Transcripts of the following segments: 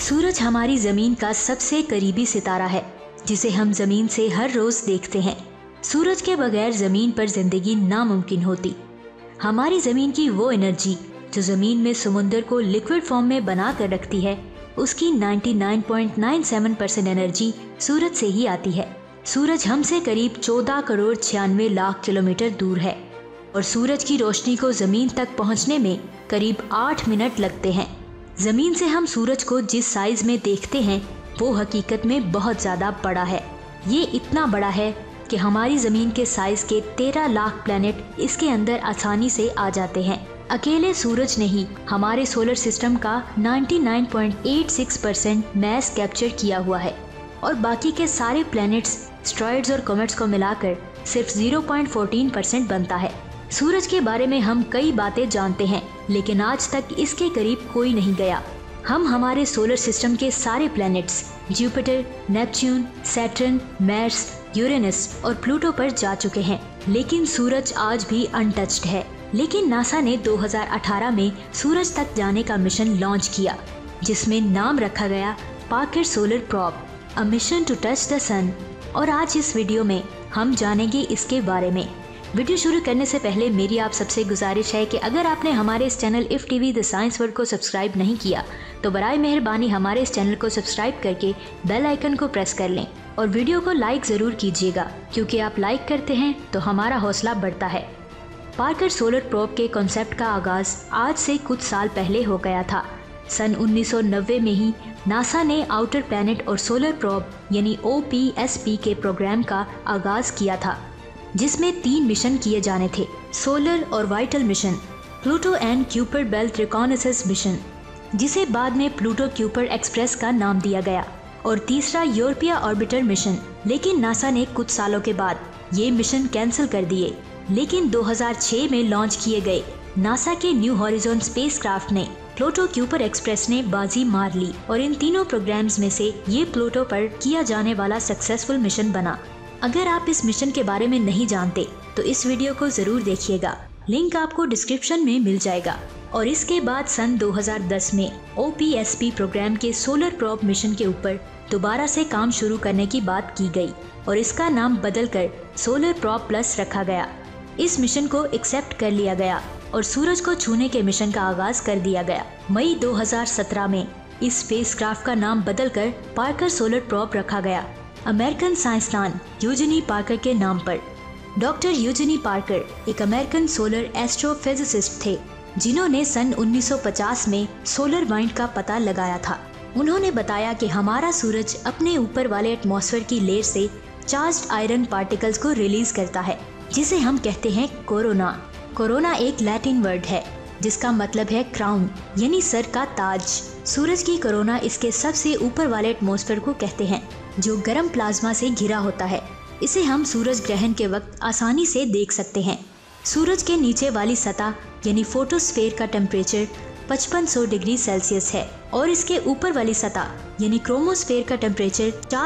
सूरज हमारी जमीन का सबसे करीबी सितारा है, जिसे हम जमीन से हर रोज देखते हैं। सूरज के बगैर जमीन पर जिंदगी नामुमकिन होती। हमारी जमीन की वो एनर्जी जो जमीन में समुद्र को लिक्विड फॉर्म में बना कर रखती है, उसकी 99.97% एनर्जी सूरज से ही आती है। सूरज हमसे करीब 14 करोड़ 96 लाख किलोमीटर दूर है और सूरज की रोशनी को जमीन तक पहुंचने में करीब 8 मिनट लगते हैं। जमीन से हम सूरज को जिस साइज में देखते हैं वो हकीकत में बहुत ज्यादा बड़ा है। ये इतना बड़ा है कि हमारी जमीन के साइज के 13 लाख प्लैनेट इसके अंदर आसानी से आ जाते हैं। अकेले सूरज ने ही हमारे सोलर सिस्टम का 99.86% मैस कैप्चर किया हुआ है और बाकी के सारे प्लैनेट्स, एस्टेरॉयड्स और कॉमेट्स को मिलाकर सिर्फ 0.14% बनता है। सूरज के बारे में हम कई बातें जानते हैं, लेकिन आज तक इसके करीब कोई नहीं गया। हम हमारे सोलर सिस्टम के सारे planets Jupiter, Neptune, Saturn, Mars, Uranus और प्लूटो पर जा चुके हैं, लेकिन सूरज आज भी अनटच्ड है। लेकिन नासा ने 2018 में सूरज तक जाने का मिशन लॉन्च किया, जिसमें नाम रखा गया Parker solar probe, a mission to touch the sun. और आज इस वीडियो में हम जानेंगे इसके बारे में। वीडियो शुरू करने से पहले मेरी आप सबसे गुजारिश है कि अगर आपने हमारे इस channel if TV the science world को सब्सक्राइब नहीं किया तो बराए मेहरबानी हमारे इस चैनल को सब्सक्राइब करके बेल आइकन को प्रेस कर लें और वीडियो को लाइक जरूर कीजिएगा, क्योंकि आप लाइक करते हैं तो हमारा हौसला बढ़ता है। पार्कर सोलर प्रोब के कॉन्सेप्ट का आगाज आज से कुछ साल पहले हो गया था। सन 1990 में ही नासा ने आउटर प्लैनेट और सोलर प्रोब यानी OPSP के प्रोग्राम का आगाज किया था, जिसमें 3 मिशन किए जाने थे: सोलर और vital mission, Pluto and Kuiper belt reconnaissance mission, जिसे बाद में प्लूटो क्यूपर एक्सप्रेस का नाम दिया गया, और तीसरा यूरोपिया ऑर्बिटर मिशन। लेकिन नासा ने कुछ सालों के बाद ये मिशन कैंसिल कर दिए। लेकिन 2006 में लॉन्च किए गए नासा के न्यू हॉरिजॉन स्पेसक्राफ्ट ने प्लूटो क्यूपर एक्सप्रेस ने बाजी मार ली और इन तीनों प्रोग्राम्स में से ये प्लूटो पर किया जाने वाला सक्सेसफुल मिशन बना। अगर आप इस मिशन के बारे में नहीं जानते तो इस वीडियो को जरूर देखिएगा, लिंक आपको डिस्क्रिप्शन में मिल जाएगा। और इसके बाद सन 2010 में OPSP प्रोग्राम के सोलर प्रोब मिशन के ऊपर दोबारा से काम शुरू करने की बात की गई और इसका नाम बदलकर सोलर प्रोब प्लस रखा गया। इस मिशन को एक्सेप्ट कर लिया गया और सूरज को छूने के मिशन का आगाज कर दिया गया। मई 2017 में इस स्पेसक्राफ्ट का नाम बदलकर पार्कर सोलर प्रोब रखा गया, अमेरिकन साइंसदान यूजेनी पार्कर के नाम पर। डॉक्टर यूजेनी पार्कर एक अमेरिकन सोलर एस्ट्रोफिजिसिस्ट थे, जिन्होंने सन 1950 में सोलर वाइंड का पता लगाया था। उन्होंने बताया कि हमारा सूरज अपने ऊपर वाले एटमॉस्फेयर की लेयर से चार्ज्ड आयरन पार्टिकल्स को रिलीज करता है, जिसे हम कहते हैं कोरोना। कोरोना एक लैटिन वर्ड है जिसका मतलब है क्राउन यानी सर का ताज। सूरज की कोरोना इसके सबसे ऊपर वाले एटमॉस्फेयर को कहते हैं, जो गर्म प्लाज्मा से घिरा होता है। इसे हम सूरज ग्रहण के वक्त आसानी से देख सकते हैं। सूरज के नीचे वाली सतह यानी फोटोस्फेयर का टेम्परेचर 5500 डिग्री सेल्सियस है और इसके ऊपर वाली सतह यानी क्रोमोस्फेयर का टेम्परेचर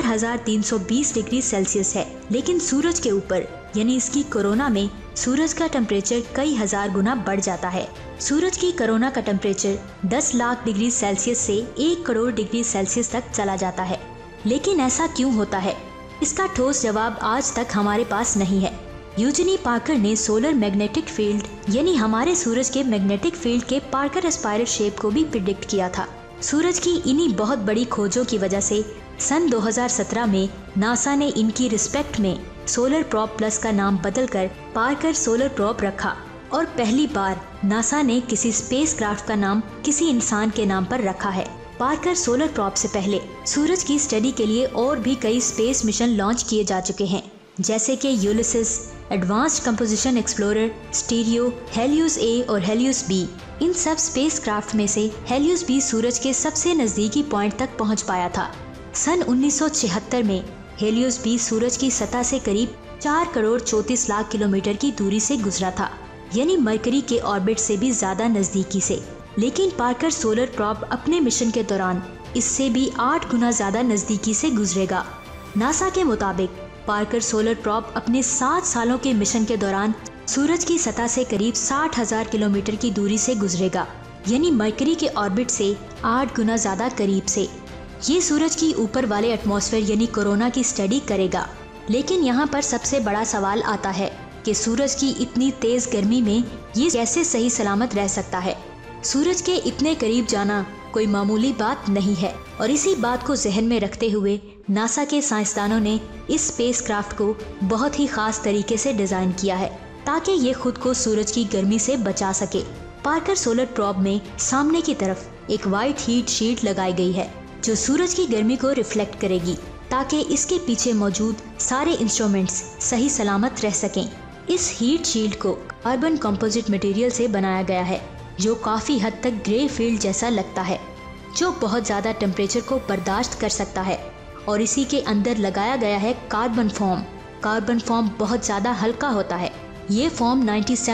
4320 डिग्री सेल्सियस है। लेकिन सूरज के ऊपर यानी इसकी कोरोना में सूरज का टेम्परेचर कई हजार गुना बढ़ जाता है। सूरज की कोरोना का टेम्परेचर 10 लाख डिग्री सेल्सियस से 1 करोड़ डिग्री सेल्सियस तक चला जाता है। लेकिन ऐसा क्यों होता है, इसका ठोस जवाब आज तक हमारे पास नहीं है। यूजेनी पार्कर ने सोलर मैग्नेटिक फील्ड यानी हमारे सूरज के मैग्नेटिक फील्ड के पार्कर स्पाइरल शेप को भी प्रिडिक्ट किया था। सूरज की इन्हीं बहुत बड़ी खोजों की वजह से सन 2017 में नासा ने इनकी रिस्पेक्ट में सोलर प्रोब प्लस का नाम बदलकर पार्कर सोलर प्रोब रखा और पहली बार नासा ने किसी स्पेसक्राफ्ट का नाम किसी इंसान के नाम पर रखा है। पार्कर सोलर प्रोब से पहले सूरज की स्टडी के लिए और भी कई स्पेस मिशन लॉन्च किए जा चुके हैं, जैसे कि Ulysses, advanced composition explorer, STEREO, Helios A और हेलियोस B। इन सब स्पेसक्राफ्ट में से हेलियोस B सूरज के सबसे नजदीकी पॉइंट तक पहुंच पाया था। सन 1976 में हेलियोस B सूरज की सतह से करीब 4 करोड़ 34 लाख किलोमीटर की दूरी से गुजरा था, यानी मरकरी के ऑर्बिट से भी ज्यादा नजदीकी से। लेकिन पार्कर सोलर प्रोब अपने मिशन के दौरान इससे भी 8 गुना ज्यादा नजदीकी से गुजरेगा। नासा के मुताबिक पार्कर सोलर प्रोब अपने 7 सालों के मिशन के दौरान सूरज की सतह से करीब 60,000 किलोमीटर की दूरी से गुजरेगा, यानी मरकरी के ऑर्बिट से 8 गुना ज्यादा करीब से। ये सूरज की ऊपर वाले एटमॉस्फेयर यानी कोरोना की स्टडी करेगा। लेकिन यहाँ पर सबसे बड़ा सवाल आता है कि सूरज की इतनी तेज गर्मी में ये कैसे सही सलामत रह सकता है। सूरज के इतने करीब जाना कोई मामूली बात नहीं है और इसी बात को जहन में रखते हुए नासा के साइंसदानों ने इस स्पेसक्राफ्ट को बहुत ही खास तरीके से डिजाइन किया है ताकि ये खुद को सूरज की गर्मी से बचा सके। पार्कर सोलर प्रोब में सामने की तरफ एक वाइट हीट शीट लगाई गई है जो सूरज की गर्मी को रिफ्लेक्ट करेगी ताकि इसके पीछे मौजूद सारे इंस्ट्रूमेंट्स सही सलामत रह सकें। इस हीट शील्ड को कार्बन कंपोजिट मटेरियल से बनाया गया है जो काफी हद तक ग्रे फील्ड जैसा लगता है, जो बहुत ज्यादा टेम्परेचर को बर्दाश्त कर सकता है। और इसी के अंदर लगाया गया है कार्बन फॉर्म। कार्बन फॉर्म बहुत ज्यादा हल्का होता है। ये फॉर्म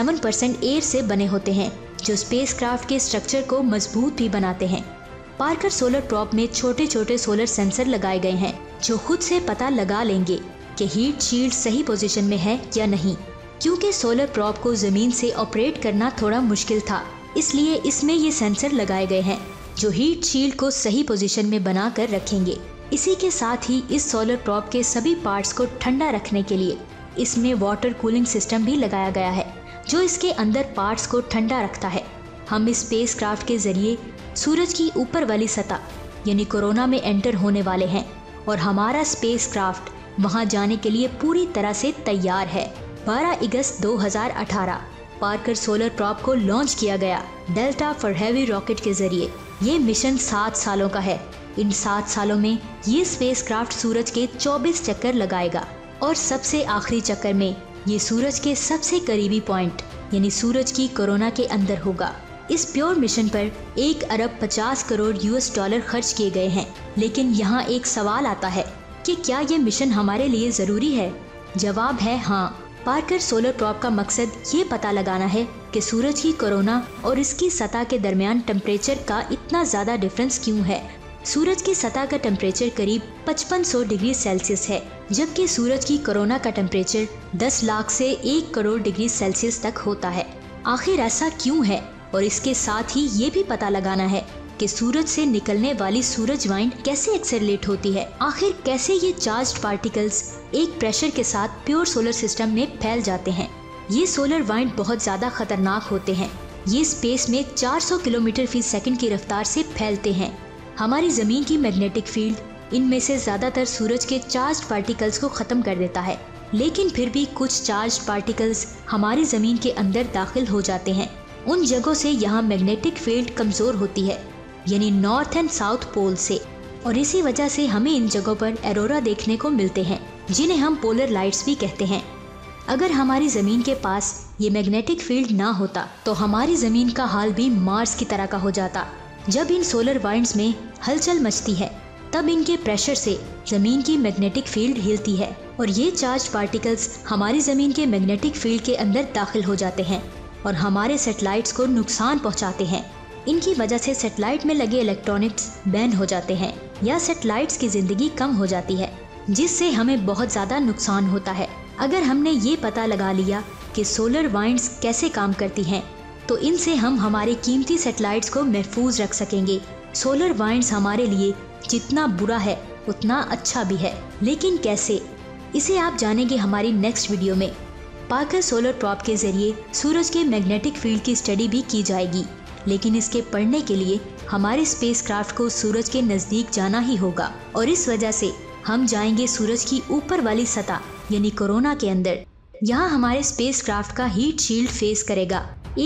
97% एयर से बने होते हैं जो स्पेसक्राफ्ट के स्ट्रक्चर को मजबूत भी बनाते हैं। पार्कर सोलर प्रोब में छोटे छोटे सोलर सेंसर लगाए गए हैं जो खुद से पता लगा लेंगे कि हीट शील्ड सही पोजीशन में है या नहीं। क्योंकि सोलर प्रोब को जमीन से ऑपरेट करना थोड़ा मुश्किल था, इसलिए इसमें ये सेंसर लगाए गए हैं जो हीट शील्ड को सही पोजीशन में बना कर रखेंगे। इसी के साथ ही इस सोलर प्रोब के सभी पार्ट्स को ठंडा रखने के लिए इसमें वाटर कूलिंग सिस्टम भी लगाया गया है जो इसके अंदर पार्ट्स को ठंडा रखता है। हम इस स्पेसक्राफ्ट के जरिए सूरज की ऊपर वाली सतह यानी कोरोना में एंटर होने वाले हैं और हमारा स्पेसक्राफ्ट वहां जाने के लिए पूरी तरह से तैयार है। 12 अगस्त 2018 पार्कर सोलर प्रोब को लॉन्च किया गया डेल्टा फॉर हेवी रॉकेट के जरिए। ये मिशन 7 सालों का है। इन 7 सालों में ये स्पेसक्राफ्ट सूरज के 24 चक्कर लगाएगा और सबसे आखिरी चक्कर में ये सूरज के सबसे करीबी पॉइंट यानी सूरज की कोरोना के अंदर होगा। इस प्योर मिशन पर 1 अरब 50 करोड़ US डॉलर खर्च किए गए हैं। लेकिन यहाँ एक सवाल आता है कि क्या ये मिशन हमारे लिए जरूरी है? जवाब है हाँ। पार्कर सोलर प्रोब का मकसद ये पता लगाना है कि सूरज की कोरोना और इसकी सतह के दरमियान टेम्परेचर का इतना ज्यादा डिफरेंस क्यों है। सूरज की सतह का टेम्परेचर करीब 5500 डिग्री सेल्सियस है, जबकि सूरज की कोरोना का टेम्परेचर 10 लाख से 1 करोड़ डिग्री सेल्सियस तक होता है। आखिर ऐसा क्यों है? और इसके साथ ही ये भी पता लगाना है कि सूरज से निकलने वाली सूरज वाइंड कैसे एक्सेलरेट होती है। आखिर कैसे ये चार्ज्ड पार्टिकल्स एक प्रेशर के साथ प्योर सोलर सिस्टम में फैल जाते हैं। ये सोलर वाइंड बहुत ज्यादा खतरनाक होते हैं। ये स्पेस में 400 किलोमीटर फी सेकंड की रफ्तार से फैलते हैं। हमारी जमीन की मैग्नेटिक फील्ड इनमें से ज्यादातर सूरज के चार्ज्ड पार्टिकल्स को खत्म कर देता है, लेकिन फिर भी कुछ चार्ज्ड पार्टिकल्स हमारी जमीन के अंदर दाखिल हो जाते हैं। उन जगहों से यहाँ मैग्नेटिक फील्ड कमजोर होती है, यानी नॉर्थ एंड साउथ पोल से, और इसी वजह से हमें इन जगहों पर एरोरा देखने को मिलते हैं जिन्हें हम पोलर लाइट्स भी कहते हैं। अगर हमारी जमीन के पास ये मैग्नेटिक फील्ड ना होता तो हमारी जमीन का हाल भी मार्स की तरह का हो जाता। जब इन सोलर वाइंड्स में हलचल मचती है तब इनके प्रेशर से जमीन की मैग्नेटिक फील्ड हिलती है और ये चार्ज पार्टिकल्स हमारी जमीन के मैग्नेटिक फील्ड के अंदर दाखिल हो जाते हैं और हमारे सैटेलाइट्स को नुकसान पहुंचाते हैं। इनकी वजह से सैटेलाइट में लगे इलेक्ट्रॉनिक्स बैन हो जाते हैं या सैटेलाइट्स की जिंदगी कम हो जाती है, जिससे हमें बहुत ज्यादा नुकसान होता है। अगर हमने ये पता लगा लिया कि सोलर वाइंड्स कैसे काम करती हैं, तो इनसे हम हमारे कीमती सैटेलाइट्स को महफूज रख सकेंगे। सोलर वाइंड्स हमारे लिए जितना बुरा है उतना अच्छा भी है, लेकिन कैसे, इसे आप जानेंगे हमारी नेक्स्ट वीडियो में। पार्कर सोलर प्रोब के जरिए सूरज के मैग्नेटिक फील्ड की स्टडी भी की जाएगी, लेकिन इसके पढ़ने के लिए हमारे स्पेसक्राफ्ट को सूरज के नजदीक जाना ही होगा और इस वजह से हम जाएंगे सूरज की ऊपर वाली सतह यानी कोरोना के अंदर। यहाँ हमारे स्पेसक्राफ्ट का हीट शील्ड फेस करेगा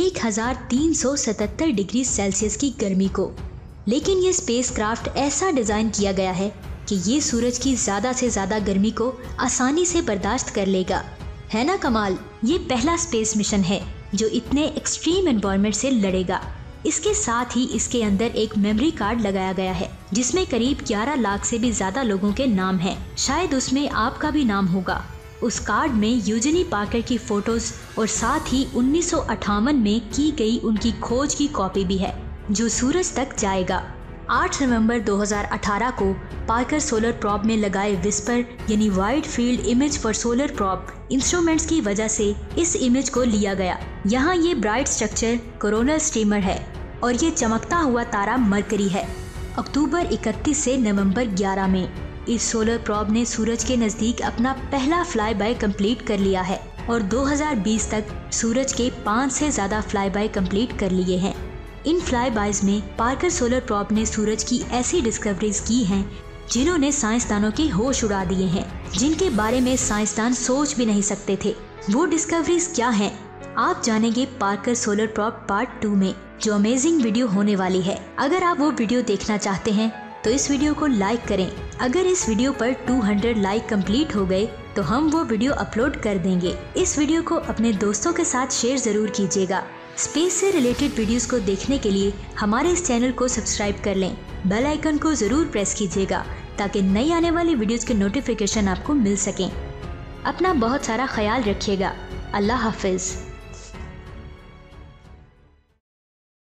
1377 डिग्री सेल्सियस की गर्मी को। लेकिन ये स्पेसक्राफ्ट ऐसा डिजाइन किया गया है कि ये सूरज की ज्यादा से ज्यादा गर्मी को आसानी से बर्दाश्त कर लेगा। है ना कमाल। ये पहला स्पेस मिशन है जो इतने एक्सट्रीम एनवायरनमेंट से लड़ेगा। इसके साथ ही इसके अंदर एक मेमोरी कार्ड लगाया गया है जिसमें करीब 11 लाख से भी ज्यादा लोगों के नाम हैं। शायद उसमें आपका भी नाम होगा। उस कार्ड में यूजेनी पार्कर की फोटोज और साथ ही 1958 में की गई उनकी खोज की कॉपी भी है जो सूरज तक जाएगा। 8 नवंबर 2018 को पार्कर सोलर प्रोब में लगाए विस्पर यानी wide field image for solar probe instruments की वजह से इस इमेज को लिया गया। यहाँ ये ब्राइट स्ट्रक्चर कोरोनल स्टीमर है और ये चमकता हुआ तारा मरकरी है। अक्टूबर 31 से नवंबर 11 में इस सोलर प्रॉब ने सूरज के नजदीक अपना पहला फ्लाई बाय कंप्लीट कर लिया है और 2020 तक सूरज के 5 से ज्यादा फ्लाई बाय कंप्लीट कर लिए हैं। इन फ्लाई बायज में पार्कर सोलर प्रॉब ने सूरज की ऐसी डिस्कवरीज की हैं जिन्होंने साइंसदानों के होश उड़ा दिए हैं, जिनके बारे में साइंसदान सोच भी नहीं सकते थे। वो डिस्कवरीज क्या हैं? आप जानेंगे पार्कर सोलर प्रॉब पार्ट 2 में, जो अमेजिंग वीडियो होने वाली है। अगर आप वो वीडियो देखना चाहते हैं तो इस वीडियो को लाइक करें। अगर इस वीडियो पर 200 लाइक कंप्लीट हो गए तो हम वो वीडियो अपलोड कर देंगे। इस वीडियो को अपने दोस्तों के साथ शेयर जरूर कीजिएगा। स्पेस से रिलेटेड वीडियोस को देखने के लिए हमारे इस चैनल को सब्सक्राइब कर लें। बेल आइकन को जरूर प्रेस कीजिएगा ताकि नई आने वाली वीडियोस के नोटिफिकेशन आपको मिल सकें। अपना बहुत सारा ख्याल रखिएगा। अल्लाह हाफिज।